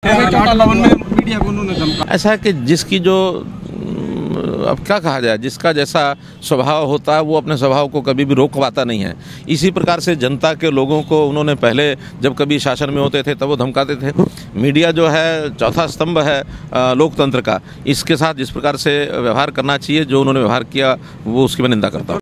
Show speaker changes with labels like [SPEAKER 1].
[SPEAKER 1] Media को उन्होंने धमका।
[SPEAKER 2] ऐसा है कि जिसकी जो अब क्या कहा जाए, जिसका जैसा स्वभाव होता है वो अपने स्वभाव को कभी भी रोक पाता नहीं है। इसी प्रकार से जनता के लोगों को उन्होंने पहले जब कभी शासन में होते थे तब वो धमकाते थे। मीडिया जो है चौथा स्तंभ है लोकतंत्र का, इसके साथ जिस प्रकार से व्यवहार करना चाहिए, जो उन्होंने व्यवहार किया वो उसकी मैं निंदा करता हूँ।